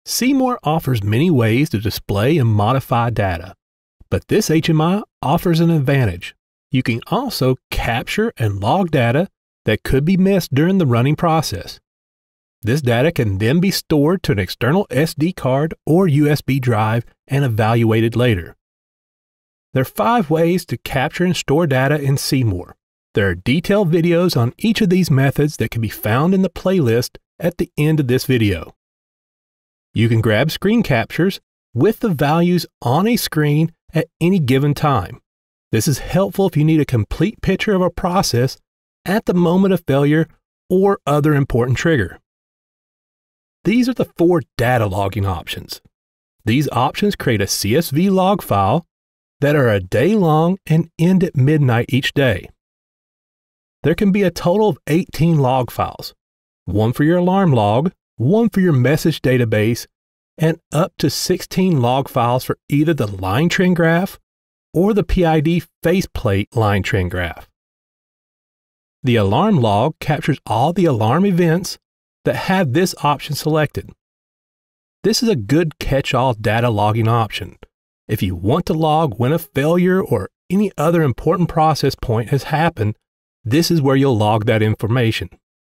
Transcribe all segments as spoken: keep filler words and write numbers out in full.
Seymour offers many ways to display and modify data, but this H M I offers an advantage. You can also capture and log data that could be missed during the running process. This data can then be stored to an external S D card or U S B drive and evaluated later. There are five ways to capture and store data in Seymour. There are detailed videos on each of these methods that can be found in the playlist at the end of this video. You can grab screen captures with the values on a screen at any given time. This is helpful if you need a complete picture of a process at the moment of failure or other important trigger. These are the four data logging options. These options create a C S V log file that are a day long and end at midnight each day. There can be a total of eighteen log files, one for your alarm log, one for your message database, and up to sixteen log files for either the line trend graph or the P I D faceplate line trend graph. The alarm log captures all the alarm events that have this option selected. This is a good catch-all data logging option. If you want to log when a failure or any other important process point has happened, this is where you'll log that information.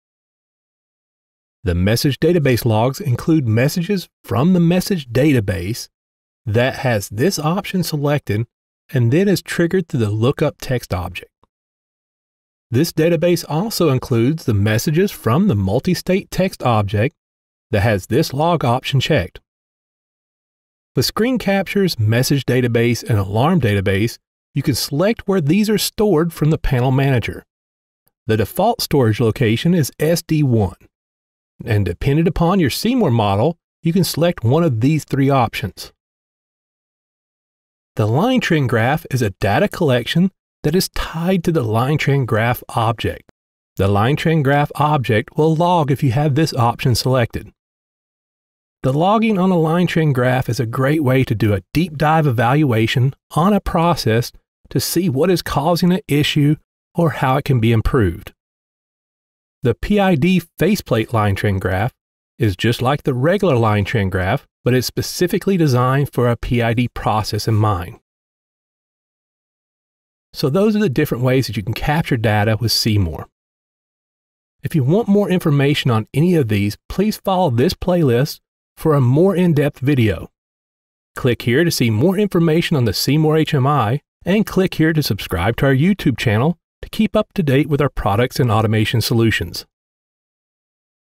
The message database logs include messages from the message database that has this option selected and then is triggered through the lookup text object. This database also includes the messages from the multi-state text object that has this log option checked. With screen captures, message database, and alarm database, you can select where these are stored from the panel manager. The default storage location is S D one, and depending upon your Seymour model, you can select one of these three options. The line trend graph is a data collection that is tied to the line trend graph object. The line trend graph object will log if you have this option selected. The logging on a line trend graph is a great way to do a deep dive evaluation on a process to see what is causing an issue or how it can be improved. The P I D faceplate line trend graph is just like the regular line trend graph, but it's specifically designed for a P I D process in mind. So those are the different ways that you can capture data with Seymour. If you want more information on any of these, please follow this playlist for a more in-depth video. Click here to see more information on the Seymour H M I, and click here to subscribe to our YouTube channel to keep up to date with our products and automation solutions.